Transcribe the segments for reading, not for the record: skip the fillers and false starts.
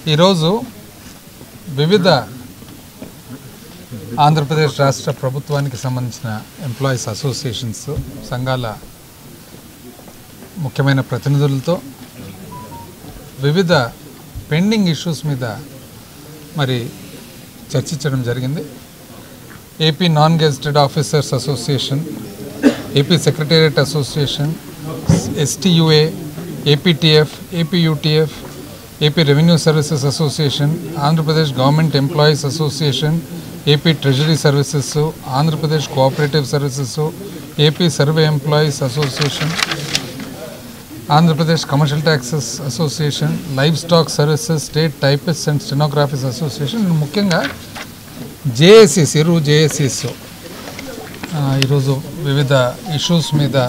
ఈరోజు వివిధ ఆంధ్రప్రదేశ్ రాష్ట్ర ప్రభుత్వానికి సంబంధించిన ఎంప్లాయీస్ అసోసియేషన్స్ సంఘాల ముఖ్యమైన ప్రతినిధులతో వివిధ పెండింగ్ ఇష్యూస్ మీద మరి చర్చించడం జరిగింది. AP non gazetted officers association, AP secretariat association, STUA, APTF, APUTF, AP Revenue Services Association, Andhra Pradesh Government Employees Association, AP Treasury Services, Andhra Pradesh Cooperative Services, AP Survey Employees Association, Andhra Pradesh Commercial Taxes Association, Livestock Services, State Typists and Stenographers Association, ముఖ్యంగా JACs, ఇరు JACs ఈరోజు వివిధ issues మీద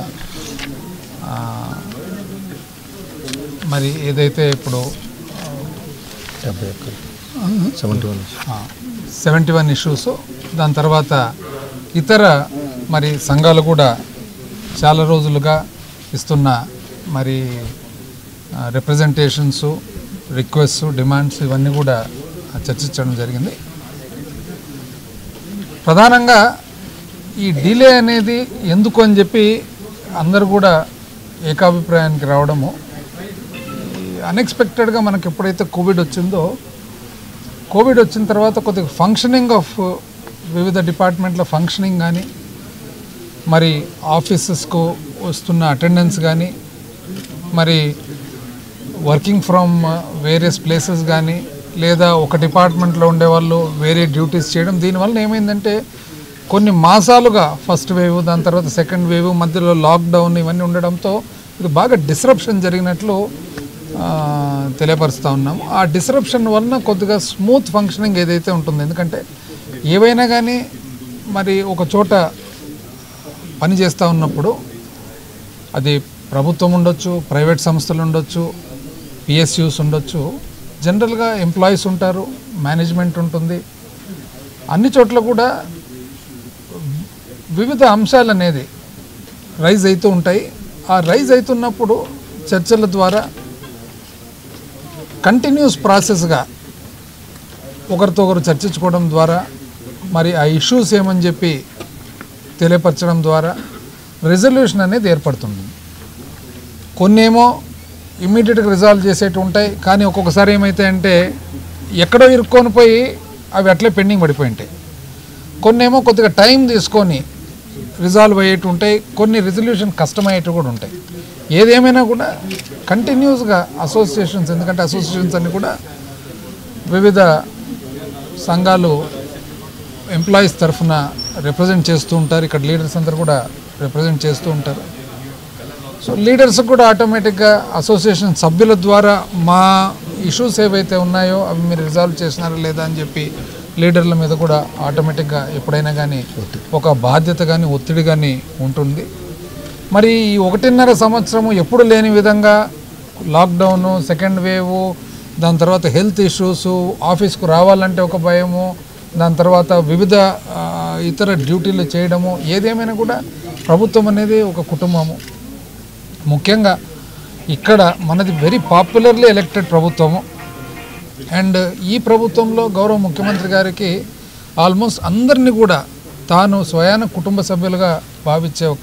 మరి ఏదైతే ఇప్పుడు 71 issues, దాని తర్వాత ఇతర మరి సంఘాలు కూడా చాలా రోజులుగా ఇస్తున్న మరి రిప్రజెంటేషన్స్, రిక్వెస్ట్, డిమాండ్స్ ఇవన్నీ కూడా చర్చించడం జరిగింది. ప్రధానంగా ఈ డిలే అనేది ఎందుకు అని చెప్పి అందరూ కూడా ఏకాభిప్రాయానికి రావడము, అన్ఎక్స్పెక్టెడ్గా మనకు ఎప్పుడైతే కోవిడ్ వచ్చిందో, కోవిడ్ వచ్చిన తర్వాత కొద్దిగా ఫంక్షనింగ్ ఆఫ్ వివిధ డిపార్ట్మెంట్ల ఫంక్షనింగ్ కానీ, మరి ఆఫీసెస్కు వస్తున్న అటెండెన్స్ కానీ, మరి వర్కింగ్ ఫ్రమ్ వేరియస్ ప్లేసెస్ కానీ, లేదా ఒక డిపార్ట్మెంట్లో ఉండేవాళ్ళు వేరే డ్యూటీస్ చేయడం, దీనివల్ల ఏమైందంటే కొన్ని మాసాలుగా ఫస్ట్ వేవ్, దాని తర్వాత సెకండ్ వేవ్, మధ్యలో లాక్డౌన్ ఇవన్నీ ఉండడంతో ఇది బాగా డిస్రప్షన్ జరిగినట్లు తెలియపరుస్తూ ఉన్నాము. ఆ డిస్రప్షన్ వలన కొద్దిగా స్మూత్ ఫంక్షనింగ్ ఏదైతే ఉంటుందో, ఎందుకంటే ఏవైనా కానీ మరి ఒక చోట పని చేస్తూ ఉన్నప్పుడు అది ప్రభుత్వం ఉండొచ్చు, ప్రైవేట్ సంస్థలు ఉండొచ్చు, PSUs ఉండొచ్చు, జనరల్గా ఎంప్లాయీస్ ఉంటారు, మేనేజ్మెంట్ ఉంటుంది. అన్ని చోట్ల కూడా వివిధ అంశాలు అనేది రైజ్ అవుతూ ఉంటాయి. ఆ రైజ్ అవుతున్నప్పుడు చర్చల ద్వారా కంటిన్యూస్ ప్రాసెస్గా ఒకరితో ఒకరు చర్చించుకోవడం ద్వారా, మరి ఆ ఇష్యూస్ ఏమని చెప్పి తెలియపరచడం ద్వారా రెజల్యూషన్ అనేది ఏర్పడుతుంది. కొన్నేమో ఇమ్మీడియట్గా రిజాల్వ్ చేసేవి ఉంటాయి, కానీ ఒక్కొక్కసారి ఏమవుతాయంటే ఎక్కడో ఇరుక్కొని పోయి అవి అట్లే పెండింగ్ పడిపోయి ఉంటాయి. కొన్నేమో కొద్దిగా టైం తీసుకొని రిజాల్వ్ అయ్యేవి ఉంటాయి, కొన్ని రెజల్యూషన్ కష్టమయ్యేవి కూడా ఉంటాయి. ఏదేమైనా కూడా కంటిన్యూస్గా అసోసియేషన్స్, ఎందుకంటే అసోసియేషన్స్ అన్నీ కూడా వివిధ సంఘాలు ఎంప్లాయీస్ తరఫున రిప్రజెంట్ చేస్తూ ఉంటారు. ఇక్కడ లీడర్స్ అందరూ కూడా రిప్రజెంట్ చేస్తూ ఉంటారు. సో లీడర్స్ కూడా ఆటోమేటిక్గా అసోసియేషన్ సభ్యుల ద్వారా మా ఇష్యూస్ ఏవైతే ఉన్నాయో అవి మీరు రిజాల్వ్ చేసినారా లేదా అని చెప్పి లీడర్ల మీద కూడా ఆటోమేటిక్గా ఎప్పుడైనా కానీ ఒక బాధ్యత కానీ ఒత్తిడి కానీ ఉంటుంది. మరి ఈ 1.5 సంవత్సరము ఎప్పుడు లేని విధంగా లాక్డౌను, సెకండ్ వేవ్, దాని తర్వాత హెల్త్ ఇష్యూస్, ఆఫీస్కు రావాలంటే ఒక భయము, దాని తర్వాత వివిధ ఇతర డ్యూటీలు చేయడము, ఏదేమైనా కూడా ప్రభుత్వం అనేది ఒక కుటుంబము. ముఖ్యంగా ఇక్కడ మనది వెరీ పాపులర్లీ ఎలక్టెడ్ ప్రభుత్వము. అండ్ ఈ ప్రభుత్వంలో గౌరవ ముఖ్యమంత్రి గారికి ఆల్మోస్ట్ అందరినీ కూడా తాను స్వయాన కుటుంబ సభ్యులుగా భావించే ఒక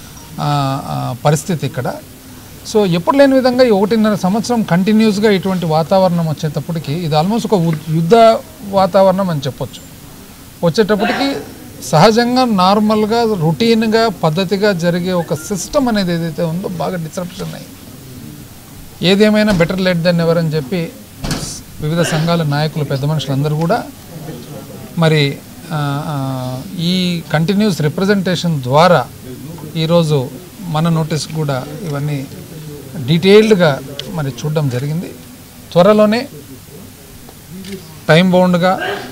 పరిస్థితి ఇక్కడ. సో ఎప్పుడు లేని విధంగా ఈ 1.5 సంవత్సరం కంటిన్యూస్గా ఇటువంటి వాతావరణం వచ్చేటప్పటికి ఇది ఆల్మోస్ట్ ఒక యుద్ధ వాతావరణం అని చెప్పొచ్చు. వచ్చేటప్పటికి సహజంగా నార్మల్గా రొటీన్గా పద్ధతిగా జరిగే ఒక సిస్టమ్ అనేది ఏదైతే ఉందో బాగా డిస్రప్షన్ అయ్యి, ఏదేమైనా బెటర్ లేట్ దెన్ ఎవర్ అని చెప్పి వివిధ సంఘాల నాయకులు, పెద్ద మనుషులందరూ కూడా మరి ఈ కంటిన్యూస్ రిప్రజెంటేషన్ ద్వారా ఈరోజు మన నోటీస్ కూడా ఇవన్నీ డీటెయిల్డ్గా మరి చూడడం జరిగింది. త్వరలోనే టైం బౌండ్గా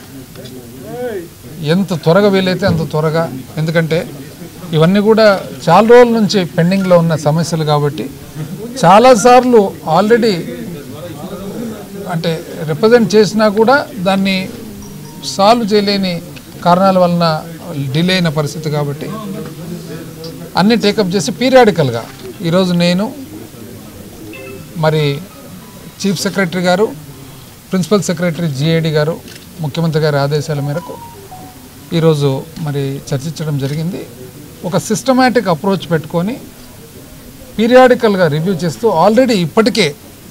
ఎంత త్వరగా వీలైతే అంత త్వరగా, ఎందుకంటే ఇవన్నీ కూడా చాలా రోజుల నుంచి పెండింగ్లో ఉన్న సమస్యలు కాబట్టి చాలాసార్లు ఆల్రెడీ అంటే రిప్రజెంట్ చేసినా కూడా దాన్ని సాల్వ్ చేయలేని కారణాల వలన డిలే అయిన పరిస్థితి కాబట్టి అన్నీ టేకప్ చేసి పీరియాడికల్గా ఈరోజు నేను మరి చీఫ్ సెక్రటరీ గారు ప్రిన్సిపల్ సెక్రటరీ జిఏడి గారు ముఖ్యమంత్రి గారి ఆదేశాల మేరకు ఈరోజు మరి చర్చించడం జరిగింది. ఒక సిస్టమాటిక్ అప్రోచ్ పెట్టుకొని పీరియాడికల్గా రివ్యూ చేస్తూ ఆల్రెడీ ఇప్పటికే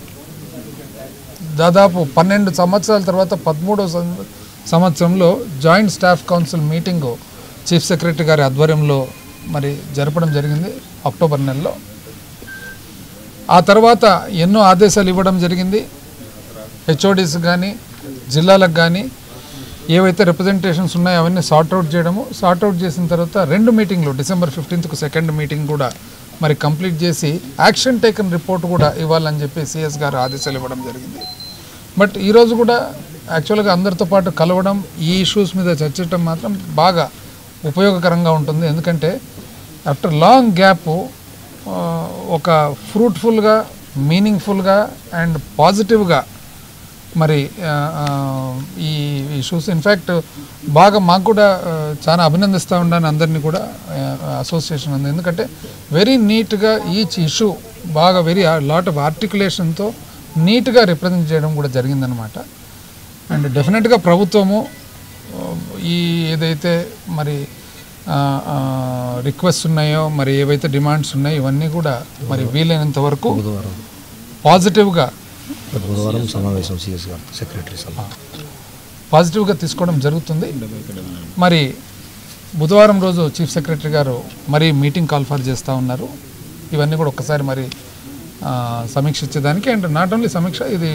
దాదాపు 12 సంవత్సరాల తర్వాత 13వ సంవత్సరంలో joint staff council meeting chief secretary గారి ఆధ్వర్యంలో మరి జరపడం జరిగింది అక్టోబర్ నెలలో. ఆ తర్వాత ఎన్నో ఆదేశాలు ఇవ్వడం జరిగింది. హెచ్ఓడీస్ కానీ జిల్లాలకు కానీ ఏవైతే రిప్రజెంటేషన్స్ ఉన్నాయో అవన్నీ సార్ట్అవుట్ చేయడము, సార్ట్అవుట్ చేసిన తర్వాత 2 మీటింగ్లు డిసెంబర్ 15కు సెకండ్ మీటింగ్ కూడా మరి కంప్లీట్ చేసి యాక్షన్ టేకన్ రిపోర్ట్ కూడా ఇవ్వాలని చెప్పి సిఎస్ గారు ఆదేశాలు ఇవ్వడం జరిగింది. బట్ ఈరోజు కూడా యాక్చువల్గా అందరితో పాటు కలవడం, ఈ ఇష్యూస్ మీద చర్చించడం మాత్రం బాగా ఉపయోగకరంగా ఉంటుంది. ఎందుకంటే ఆఫ్టర్ లాంగ్ గ్యాప్ ఒక ఫ్రూట్ఫుల్గా, మీనింగ్ఫుల్గా అండ్ పాజిటివ్గా మరి ఈ ఇష్యూస్ ఇన్ఫ్యాక్ట్ బాగా మాకు కూడా చాలా అభినందిస్తూ ఉన్నాను అందరినీ కూడా అసోసియేషన్ ఉంది. ఎందుకంటే వెరీ నీట్గా ఈచ్ ఇష్యూ బాగా వెరీ లాట్ ఆఫ్ ఆర్టికులేషన్తో నీట్గా రిప్రజెంట్ చేయడం కూడా జరిగిందనమాట. అండ్ డెఫినెట్గా ప్రభుత్వము ఈ ఏదైతే మరి రిక్వెస్ట్ ఉన్నాయో, మరి ఏవైతే డిమాండ్స్ ఉన్నాయో ఇవన్నీ కూడా మరి వీలైనంత వరకు పాజిటివ్గా బుధవారం సమావేశం సిఎస్ గారు సెక్రటరీ పాజిటివ్గా తీసుకోవడం జరుగుతుంది. మరి బుధవారం రోజు చీఫ్ సెక్రటరీ గారు మరి మీటింగ్ కాల్ఫర్ చేస్తూ ఉన్నారు. ఇవన్నీ కూడా ఒక్కసారి మరి సమీక్షించేదానికి అండ్ నాట్ ఓన్లీ సమీక్ష, ఇది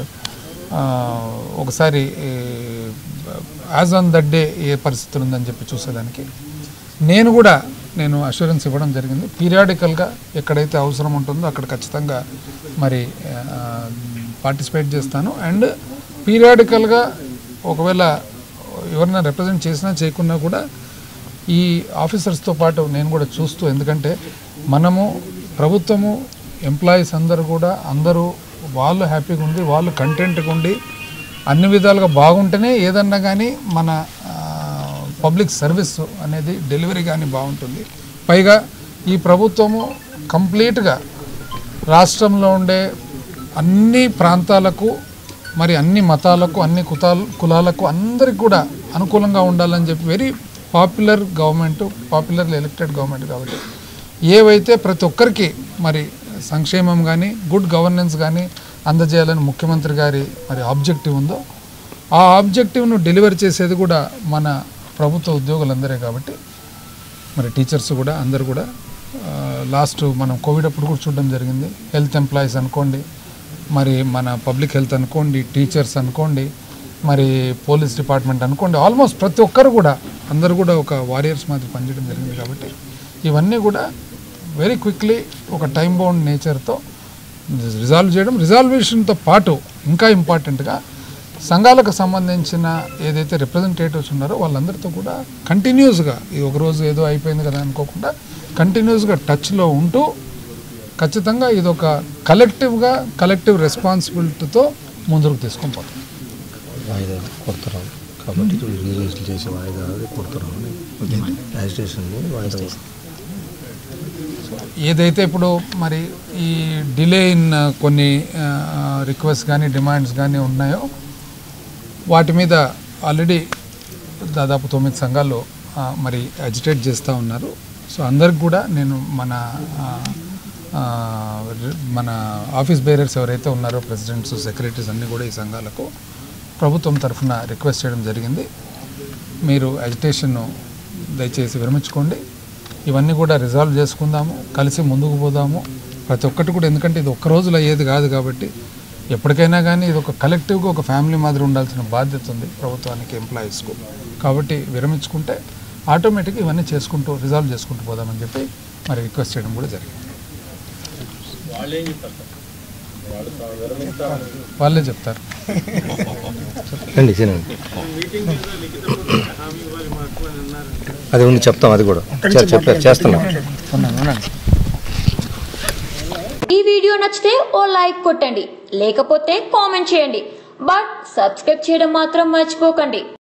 ఒకసారి యాజ్ ఆన్ దట్ డే ఏ పరిస్థితులు ఉందని చెప్పి చూసేదానికి నేను అష్యూరెన్స్ ఇవ్వడం జరిగింది. పీరియాడికల్గా ఎక్కడైతే అవసరం ఉంటుందో అక్కడ ఖచ్చితంగా మరి పార్టిసిపేట్ చేస్తాను. అండ్ పీరియాడికల్గా ఒకవేళ ఎవరైనా రిప్రజెంట్ చేసినా చేయకున్నా కూడా ఈ ఆఫీసర్స్తో పాటు నేను కూడా చూస్తూ, ఎందుకంటే మనము ప్రభుత్వము ఎంప్లాయీస్ అందరూ వాళ్ళు హ్యాపీగా ఉండి, వాళ్ళు కంటెంట్గా ఉండి, అన్ని విధాలుగా బాగుంటేనే ఏదన్నా కానీ మన పబ్లిక్ సర్వీస్ అనేది డెలివరీ కానీ బాగుంటుంది. పైగా ఈ ప్రభుత్వము కంప్లీట్గా రాష్ట్రంలో ఉండే అన్ని ప్రాంతాలకు, మరి అన్ని మతాలకు, అన్ని కులాలకు అందరికి కూడా అనుకూలంగా ఉండాలని చెప్పి very popular government, popularly elected government కాబట్టి ఏవైతే ప్రతి ఒక్కరికి మరి సంక్షేమం కానీ గుడ్ గవర్నెన్స్ కానీ అందజేయాలని ముఖ్యమంత్రి గారి మరి ఆబ్జెక్టివ్ ఉందో ఆ ఆబ్జెక్టివ్ను డెలివర్ చేసేది కూడా మన ప్రభుత్వ ఉద్యోగులందరే కాబట్టి మరి టీచర్స్ కూడా అందరు కూడా లాస్ట్ మనం కోవిడ్ అప్పుడు కూడా చూడడం జరిగింది. హెల్త్ ఎంప్లాయీస్ అనుకోండి, మరి మన పబ్లిక్ హెల్త్ అనుకోండి, టీచర్స్ అనుకోండి, మరి పోలీస్ డిపార్ట్మెంట్ అనుకోండి, ఆల్మోస్ట్ ప్రతి ఒక్కరు కూడా అందరూ కూడా ఒక వారియర్స్ మాదిరి పనిచేయడం జరిగింది. కాబట్టి ఇవన్నీ కూడా వెరీ క్విక్లీ ఒక టైం బౌండ్ నేచర్తో రిజాల్వ్ చేయడం, రిజాల్వేషన్తో పాటు ఇంకా ఇంపార్టెంట్గా సంఘాలకు సంబంధించిన ఏదైతే రిప్రజెంటేటివ్స్ ఉన్నారో వాళ్ళందరితో కూడా కంటిన్యూస్గా, ఇది ఒకరోజు ఏదో అయిపోయింది కదా అనుకోకుండా కంటిన్యూస్గా టచ్లో ఉంటూ ఖచ్చితంగా ఇది ఒక కలెక్టివ్ రెస్పాన్సిబిలిటీతో ముందుకు తీసుకొని పోతాం. వాయిదా కొడతారు కాబట్టి రిలీజ్ చేసి వాయిదా కొడతారు వాయిదా ఏదైతే ఇప్పుడు మరి ఈ డిలే ఇన్ కొన్ని రిక్వెస్ట్ కానీ డిమాండ్స్ కానీ ఉన్నాయో వాటి మీద ఆల్రెడీ దాదాపు 9 సంఘాలు మరి అజిటేట్ చేస్తూ ఉన్నారు. సో అందరికి కూడా నేను మన ఆఫీస్ బేరర్స్ ఎవరైతే ఉన్నారో ప్రెసిడెంట్స్, సెక్రటరీస్ అన్నీ కూడా ఈ సంఘాలకు ప్రభుత్వం తరఫున రిక్వెస్ట్ చేయడం జరిగింది. మీరు అజిటేషన్ను దయచేసి విరమించుకోండి, ఇవన్నీ కూడా రిజాల్వ్ చేసుకుందాము, కలిసి ముందుకు పోదాము ప్రతి ఒక్కటి కూడా. ఎందుకంటే ఇది ఒక్క రోజులో అయ్యేది కాదు కాబట్టి ఎప్పటికైనా కానీ ఇది ఒక కలెక్టివ్గా ఒక ఫ్యామిలీ మాదిరి ఉండాల్సిన బాధ్యత ఉంది ప్రభుత్వానికి, ఎంప్లాయీస్కు. కాబట్టి విరమించుకుంటే ఆటోమేటిక్గా ఇవన్నీ చేసుకుంటూ రిజాల్వ్ చేసుకుంటూ పోదామని చెప్పి మరి రిక్వెస్ట్ చేయడం కూడా జరిగింది. వాళ్ళే చెప్తారు. అది ఉండి చెప్తాం, అది కూడా చెప్పారు, చేస్తున్నాం. ఈ వీడియో నచ్చితే ఓ లైక్ కొట్టండి, లేకపోతే కామెంట్ చేయండి. బట్ సబ్స్క్రైబ్ చేయడం మాత్రం మర్చిపోకండి.